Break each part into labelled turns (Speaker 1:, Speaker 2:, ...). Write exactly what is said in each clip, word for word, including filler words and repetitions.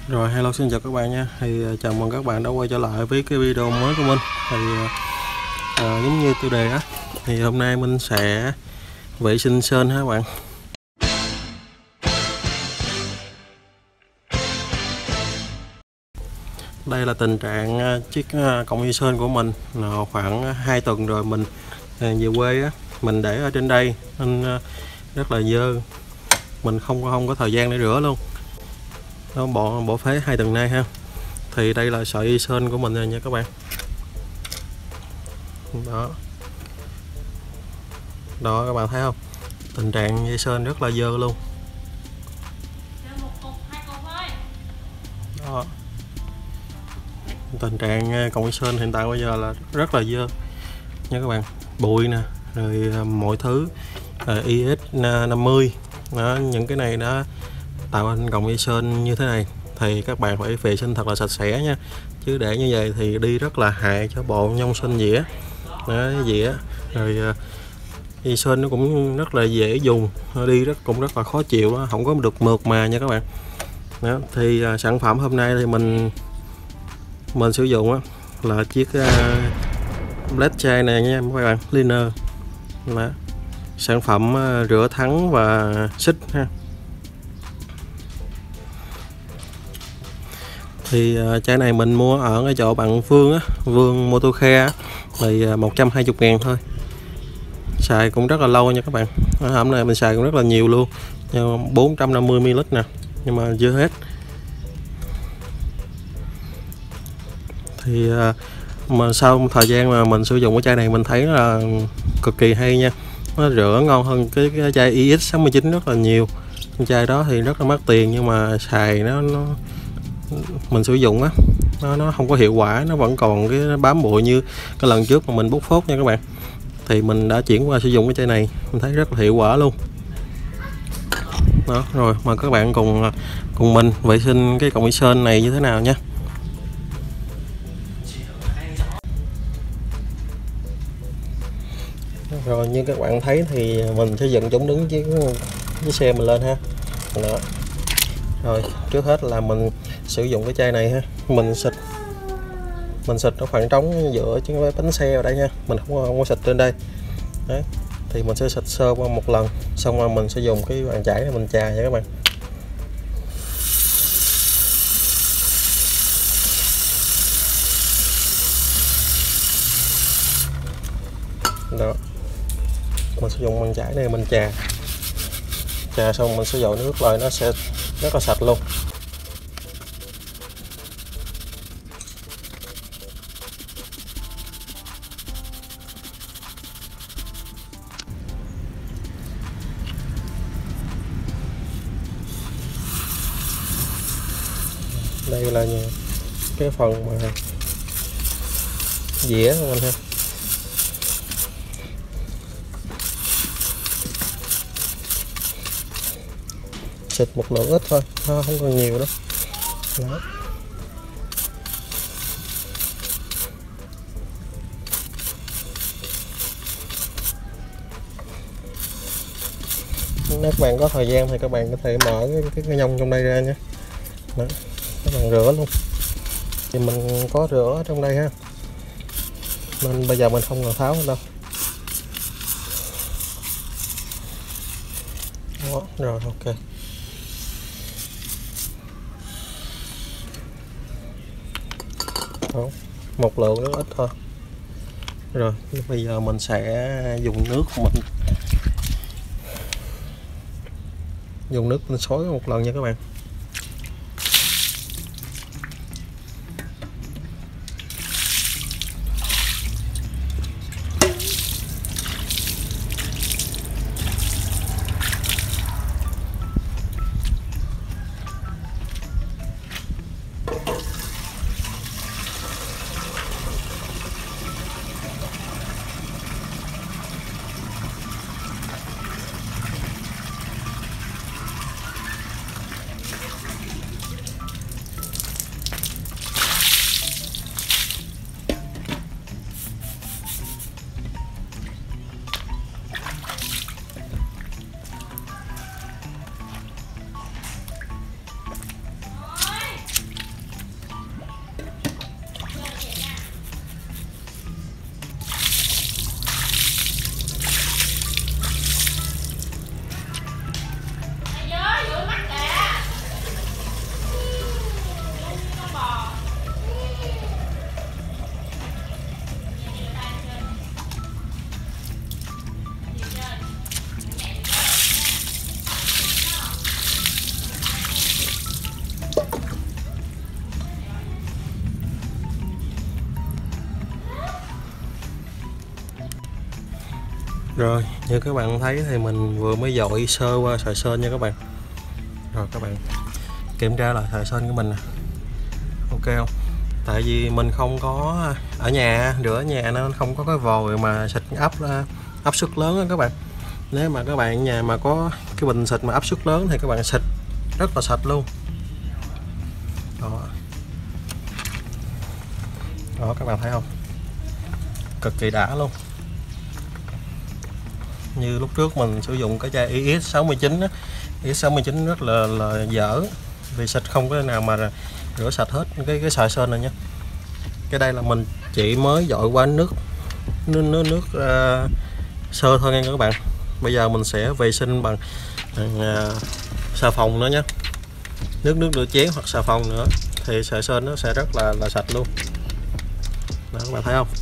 Speaker 1: Rồi, hello, xin chào các bạn nha. Thì chào mừng các bạn đã quay trở lại với cái video mới của mình. Thì à, giống như tiêu đề á, thì hôm nay mình sẽ vệ sinh sên ha các bạn. Đây là tình trạng chiếc cọng dây sên của mình là khoảng hai tuần rồi mình về quê á, mình để ở trên đây nên rất là dơ. Mình không không có thời gian để rửa luôn. Nó bỏ bỏ phế hai tuần nay ha. Thì đây là sợi dây sên của mình rồi nha các bạn. Đó. Đó các bạn thấy không? Tình trạng dây sên rất là dơ luôn. Đó. Tình trạng cọng dây sên hiện tại bây giờ là rất là dơ nha các bạn. Bụi nè, rồi mọi thứ i ét năm mươi đó, những cái này đã tạo thành cọng dây sên như thế này thì các bạn phải vệ sinh thật là sạch sẽ nha, chứ để như vậy thì đi rất là hại cho bộ nhông sinh dĩa đó, dĩa rồi dây sên nó cũng rất là dễ dùng, đi rất cũng rất là khó chịu đó, không có được mượt mà nha các bạn. Đó, thì à, sản phẩm hôm nay thì mình mình sử dụng á, là chiếc uh, blade chai này nha các bạn, cleaner đó. Sản phẩm uh, rửa thắng và xích ha. Thì uh, chai này mình mua ở cái chỗ bạn Phương á, Vương Motokhe thì uh, một trăm hai mươi ngàn thôi. Xài cũng rất là lâu nha các bạn. Ở hôm nay mình xài cũng rất là nhiều luôn, bốn trăm năm mươi mi li lít nè, nhưng mà chưa hết. Thì mà sau một thời gian mà mình sử dụng cái chai này mình thấy là cực kỳ hay nha, nó rửa ngon hơn cái, cái chai i ét sáu mươi chín rất là nhiều. Cái chai đó thì rất là mắc tiền nhưng mà xài nó, nó mình sử dụng á, nó, nó không có hiệu quả, nó vẫn còn cái bám bụi như cái lần trước mà mình bút phốt nha các bạn. Thì mình đã chuyển qua sử dụng cái chai này, mình thấy rất là hiệu quả luôn. Đó, rồi mời các bạn cùng cùng mình vệ sinh cái cọng dây sên này như thế nào nha. Rồi như các bạn thấy thì mình sẽ dựng chống đứng với với xe mình lên ha. Đó. Rồi trước hết là mình sử dụng cái chai này ha, mình xịt mình xịt ở khoảng trống giữa cái bánh xe ở đây nha, mình không có, không có xịt trên đây. Đấy. Thì mình sẽ xịt sơ qua một lần, xong rồi mình sẽ dùng cái bàn chải này mình chà nha các bạn. Đó. Mình sử dụng bàn chải này mình chà chà xong mình sẽ dội nước lại, nó sẽ rất là sạch luôn. Đây là cái phần mà dĩa của mình ha. Xịt một lượng ít thôi, nó không còn nhiều đâu. Đó. Nếu các bạn có thời gian thì các bạn có thể mở cái, cái, cái nhông trong đây ra nha. Đó. Các bạn rửa luôn. Thì mình có rửa ở trong đây ha, nên bây giờ mình không cần tháo đâu. Đó, rồi ok. Đó, một lượng rất ít thôi. Rồi bây giờ mình sẽ dùng nước của mình dùng nước mình xối một lần nha các bạn. Rồi như các bạn thấy thì mình vừa mới dội sơ qua sợi sơn nha các bạn. Rồi các bạn kiểm tra lại sợi sơn của mình nè, ok không? Tại vì mình không có ở nhà, rửa ở nhà nó không có cái vòi mà xịt áp áp suất lớn đó các bạn. Nếu mà các bạn ở nhà mà có cái bình xịt mà áp suất lớn thì các bạn xịt rất là sạch luôn. Đó. Đó các bạn thấy không? Cực kỳ đã luôn. Như lúc trước mình sử dụng cái chai i ét sáu mươi chín á, i ét sáu mươi chín rất là là dở vì xịt không có nào mà rửa sạch hết cái cái sợi sơn này nhé. Cái đây là mình chỉ mới dội qua nước nước nước, nước uh, sơ thôi nha các bạn. Bây giờ mình sẽ vệ sinh bằng uh, xà phòng nữa nhé, nước nước rửa chén hoặc xà phòng nữa thì sợi sơn nó sẽ rất là là sạch luôn. Đó các bạn thấy không?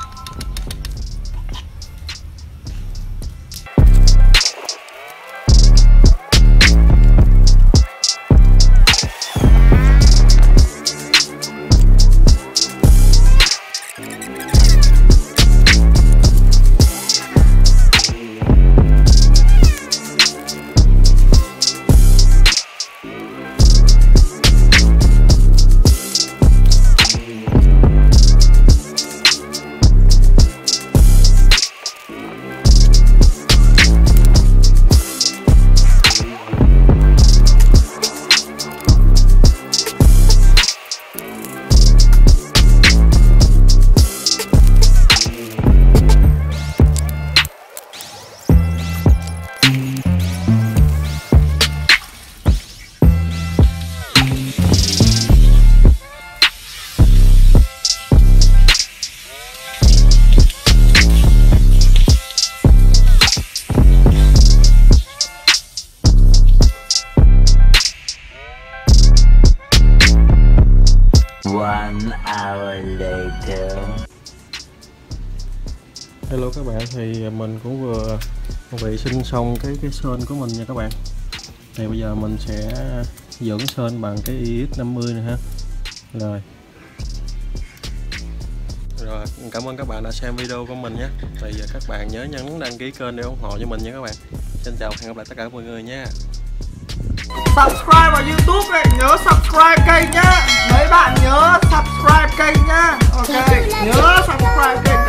Speaker 2: One hour later.
Speaker 1: Hello các bạn, thì mình cũng vừa vệ sinh xong cái cái sơn của mình nha các bạn. Thì bây giờ mình sẽ dưỡng sơn bằng cái i ét năm mươi này ha. Rồi. Rồi, cảm ơn các bạn đã xem video của mình nhé. Thì các bạn nhớ nhấn đăng ký kênh để ủng hộ cho mình nha các bạn. Xin chào, hẹn gặp lại tất cả mọi người nha.
Speaker 3: Subscribe vào YouTube này, nhớ subscribe kênh nhá. Mấy bạn nhớ subscribe kênh nhá. Ok, nhớ subscribe kênh.